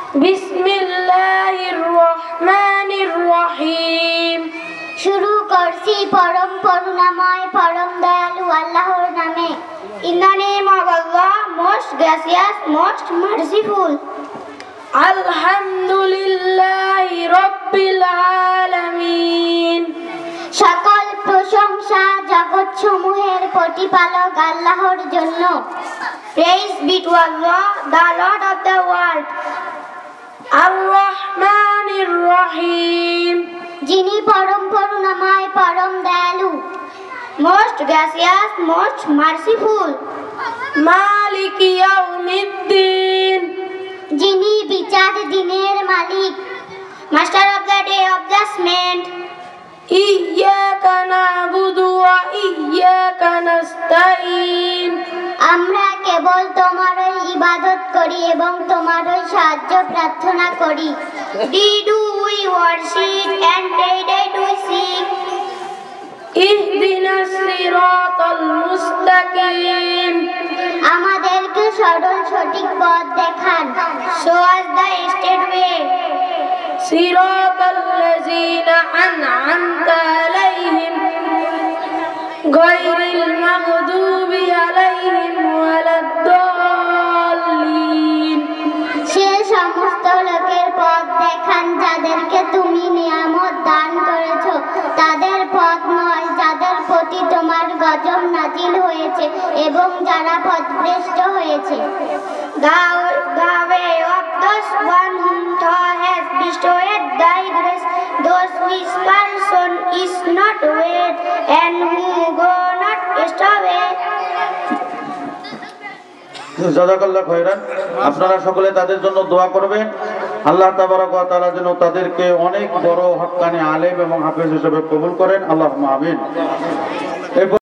বিসমিল্লাহির রহমানির রহিম। শুরু করছি পরম করুণাময় পরম দয়ালু আল্লাহর নামে। In the name of Allah, most gracious, most merciful. Alhamdulillahi Rabbil Alameen. সকল প্রশংসা জগৎ সমূহের প্রতিপালক আল্লাহর জন্য। Praise be to Allah, the Lord of the world. Ar-Rahmanir Rahim. যিনি পরম করুণাময় পরম দয়ালু, Most gracious, most merciful. Maliki Yawmiddin. যিনি বিচার দিনের মালিক, Master of the day of judgment. Iyyaka na'budu wa iyyaka nasta'in. আমরা কেবল তোমারই ইবাদত করি এবং তোমারই সাহায্য প্রার্থনা করি। Thee do we worship and Thee do we seek. Ihdinas siratal mustaqim. আমাদেরকে সরল সঠিক পথ দেখান। Show us the straight way. Siratal ladzina an'amta alayhim ghayril maghdubi alayhim waladdallin. সে সমস্ত লোকের পথ দেখান যাদেরকে তুমি নিয়ামত দান করেছো, তাদের পথ নয় যাদের প্রতি তোমার গজব নাজিল হয়েছে এবং যারা পথভ্রষ্ট হয়েছে। The way of those one whom Thou hast bestowed Thy grace, those which person is not weighed and who go not astray. জাযাকাল্লাহু খায়রান। আপনারা সকলে তাদের জন্য দোয়া করবেন। আল্লাহ তাবারক ওয়া তাআলা যেন তাদেরকে অনেক বড় হক্কানি আলেম এবং হাফেজ হিসেবে কবুল করেন। আল্লাহুম্মা আমিন।